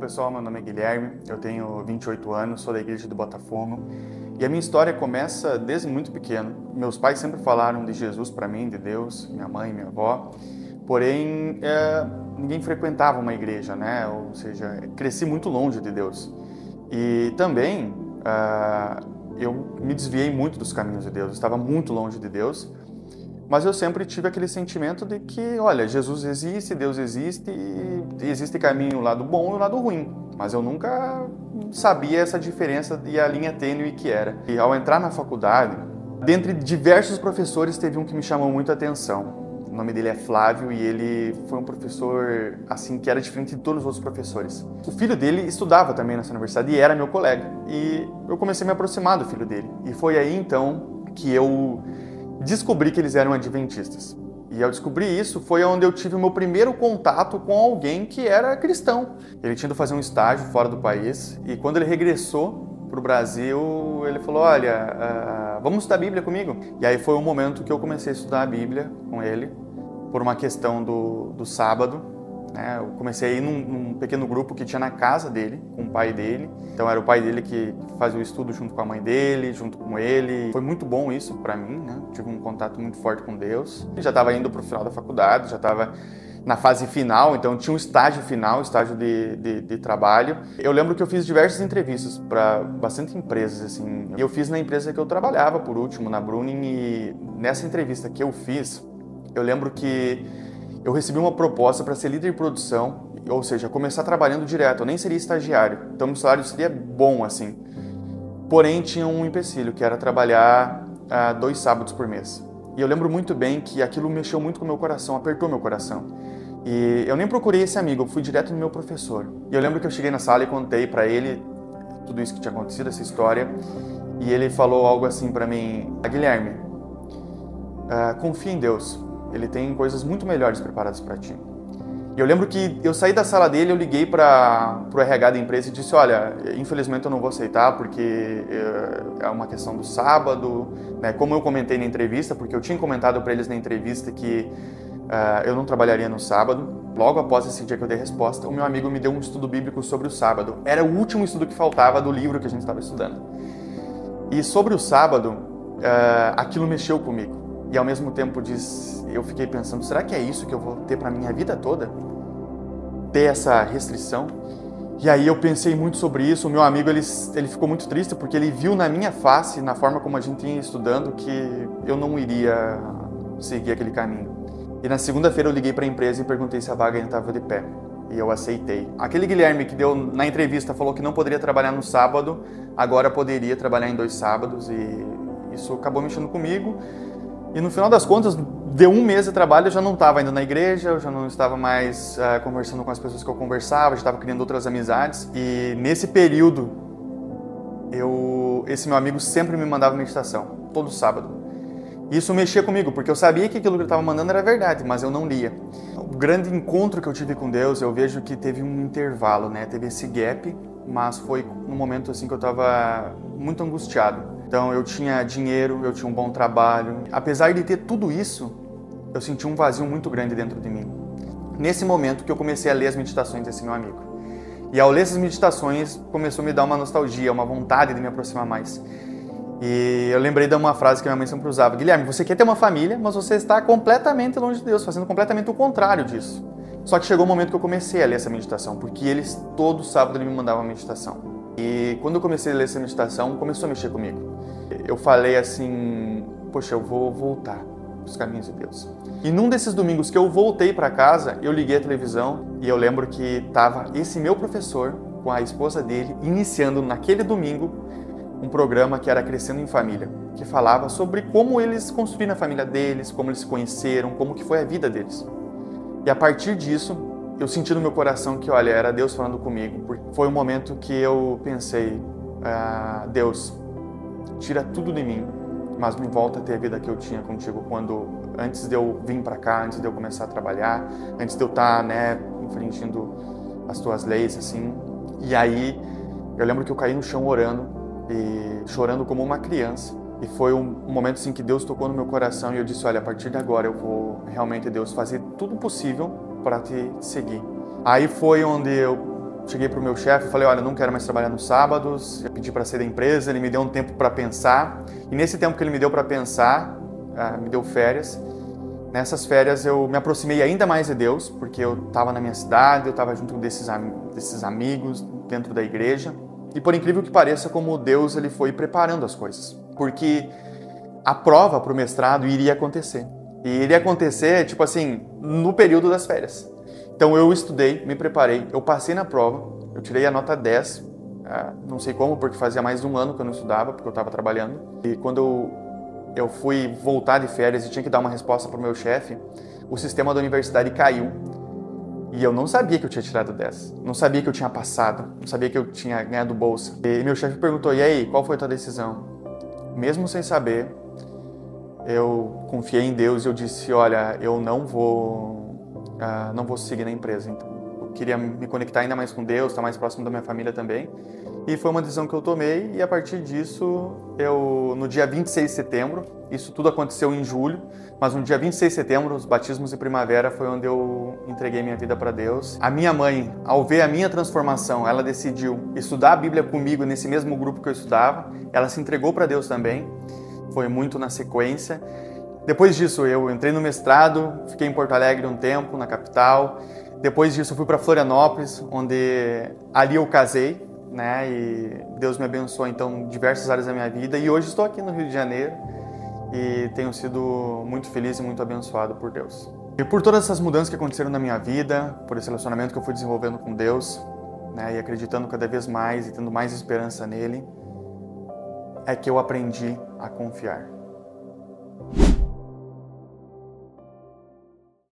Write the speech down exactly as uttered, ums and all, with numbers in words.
pessoal, meu nome é Guilherme, eu tenho vinte e oito anos, sou da igreja do Botafogo e a minha história começa desde muito pequeno. Meus pais sempre falaram de Jesus para mim, de Deus, minha mãe, minha avó, porém é, ninguém frequentava uma igreja, né? Ou seja, cresci muito longe de Deus. E também é, eu me desviei muito dos caminhos de Deus, eu estava muito longe de Deus. Mas eu sempre tive aquele sentimento de que, olha, Jesus existe, Deus existe, e existe caminho, o lado bom e o lado ruim. Mas eu nunca sabia essa diferença e a linha tênue que era. E ao entrar na faculdade, dentre diversos professores, teve um que me chamou muito a atenção. O nome dele é Flávio e ele foi um professor, assim, que era diferente de todos os outros professores. O filho dele estudava também nessa universidade e era meu colega. E eu comecei a me aproximar do filho dele. E foi aí, então, que eu descobri que eles eram adventistas. E ao descobrir isso, foi onde eu tive o meu primeiro contato com alguém que era cristão. Ele tinha ido fazer um estágio fora do país e quando ele regressou para o Brasil, ele falou, olha, uh, vamos estudar a Bíblia comigo? E aí foi o momento que eu comecei a estudar a Bíblia com ele, por uma questão do, do sábado. Né? Eu comecei a ir num, num pequeno grupo que tinha na casa dele, com o pai dele. Então era o pai dele que fazia o estudo junto com a mãe dele, junto com ele. Foi muito bom isso para mim, né? Tive um contato muito forte com Deus. Eu já estava indo para o final da faculdade, já estava na fase final, então tinha um estágio final, estágio de, de, de trabalho. Eu lembro que eu fiz diversas entrevistas para bastante empresas, assim. Eu fiz na empresa que eu trabalhava, por último, na Bruning, e nessa entrevista que eu fiz, eu lembro que eu recebi uma proposta para ser líder de produção, ou seja, começar trabalhando direto, eu nem seria estagiário, então meu salário seria bom, assim. Porém, tinha um empecilho, que era trabalhar uh, dois sábados por mês. E eu lembro muito bem que aquilo mexeu muito com o meu coração, apertou meu coração. E eu nem procurei esse amigo, eu fui direto no meu professor. E eu lembro que eu cheguei na sala e contei para ele tudo isso que tinha acontecido, essa história, e ele falou algo assim para mim, ah, Guilherme, uh, confia em Deus. Ele tem coisas muito melhores preparadas para ti. E eu lembro que eu saí da sala dele, eu liguei para o R H da empresa e disse, olha, infelizmente eu não vou aceitar porque é uma questão do sábado, né? Como eu comentei na entrevista, porque eu tinha comentado para eles na entrevista que uh, eu não trabalharia no sábado. Logo após esse dia que eu dei a resposta, o meu amigo me deu um estudo bíblico sobre o sábado. Era o último estudo que faltava do livro que a gente estava estudando. E sobre o sábado, uh, aquilo mexeu comigo. E ao mesmo tempo diz, eu fiquei pensando, será que é isso que eu vou ter para minha vida toda? Ter essa restrição? E aí eu pensei muito sobre isso. O meu amigo, ele, ele ficou muito triste porque ele viu na minha face, na forma como a gente ia estudando, que eu não iria seguir aquele caminho. E na segunda-feira eu liguei para a empresa e perguntei se a vaga ainda estava de pé. E eu aceitei. Aquele Guilherme que deu na entrevista falou que não poderia trabalhar no sábado, agora poderia trabalhar em dois sábados e isso acabou mexendo comigo. E no final das contas, de um mês de trabalho, eu já não estava indo na igreja, eu já não estava mais uh, conversando com as pessoas que eu conversava, já estava criando outras amizades. E nesse período, eu, esse meu amigo sempre me mandava meditação, todo sábado. E isso mexia comigo, porque eu sabia que aquilo que ele estava mandando era verdade, mas eu não lia. O grande encontro que eu tive com Deus, eu vejo que teve um intervalo, né? Teve esse gap, mas foi num momento assim que eu estava muito angustiado. Então eu tinha dinheiro, eu tinha um bom trabalho. Apesar de ter tudo isso, eu senti um vazio muito grande dentro de mim. Nesse momento que eu comecei a ler as meditações desse meu amigo. E ao ler essas meditações, começou a me dar uma nostalgia, uma vontade de me aproximar mais. E eu lembrei de uma frase que minha mãe sempre usava. Guilherme, você quer ter uma família, mas você está completamente longe de Deus, fazendo completamente o contrário disso. Só que chegou o momento que eu comecei a ler essa meditação, porque eles, todo sábado, ele me mandava uma meditação. E quando eu comecei a ler essa meditação, começou a mexer comigo. Eu falei assim, poxa, eu vou voltar os caminhos de Deus. E num desses domingos que eu voltei para casa, eu liguei a televisão e eu lembro que estava esse meu professor com a esposa dele iniciando naquele domingo um programa que era Crescendo em Família, que falava sobre como eles construíram a família deles, como eles se conheceram, como que foi a vida deles. E a partir disso, eu senti no meu coração que, olha, era Deus falando comigo. Porque foi um momento que eu pensei, ah, Deus, tira tudo de mim, mas me volta a ter a vida que eu tinha contigo quando, antes de eu vir para cá, antes de eu começar a trabalhar, antes de eu estar, né, infringindo as tuas leis, assim. E aí, eu lembro que eu caí no chão orando e chorando como uma criança. E foi um momento assim que Deus tocou no meu coração e eu disse, olha, a partir de agora eu vou realmente, Deus, fazer tudo possível para te seguir. Aí foi onde eu cheguei para o meu chefe e falei, olha, eu não quero mais trabalhar nos sábados, eu pedi para sair da empresa, ele me deu um tempo para pensar, e nesse tempo que ele me deu para pensar, uh, me deu férias. Nessas férias eu me aproximei ainda mais de Deus, porque eu estava na minha cidade, eu estava junto desses, desses amigos dentro da igreja, e por incrível que pareça, como Deus ele foi preparando as coisas, porque a prova para o mestrado iria acontecer, e iria acontecer, tipo assim, no período das férias. Então eu estudei, me preparei, eu passei na prova, eu tirei a nota dez, uh, não sei como, porque fazia mais de um ano que eu não estudava, porque eu estava trabalhando. E quando eu, eu fui voltar de férias e tinha que dar uma resposta para o meu chefe, o sistema da universidade caiu. E eu não sabia que eu tinha tirado dez, não sabia que eu tinha passado, não sabia que eu tinha ganhado bolsa. E meu chefe perguntou, e aí, qual foi a tua decisão? Mesmo sem saber, eu confiei em Deus e eu disse, olha, eu não vou... Uh, não vou seguir na empresa, então eu queria me conectar ainda mais com Deus, estar mais próximo da minha família também, e foi uma decisão que eu tomei, e a partir disso, eu, no dia vinte e seis de setembro, isso tudo aconteceu em julho, mas no dia vinte e seis de setembro, os batismos de primavera, foi onde eu entreguei minha vida para Deus. A minha mãe, ao ver a minha transformação, ela decidiu estudar a Bíblia comigo nesse mesmo grupo que eu estudava, ela se entregou para Deus também, foi muito na sequência. Depois disso, eu entrei no mestrado, fiquei em Porto Alegre um tempo, na capital. Depois disso, fui para Florianópolis, onde ali eu casei, né? E Deus me abençoou, então, em diversas áreas da minha vida. E hoje estou aqui no Rio de Janeiro e tenho sido muito feliz e muito abençoado por Deus. E por todas essas mudanças que aconteceram na minha vida, por esse relacionamento que eu fui desenvolvendo com Deus, né? E acreditando cada vez mais e tendo mais esperança nele, é que eu aprendi a confiar.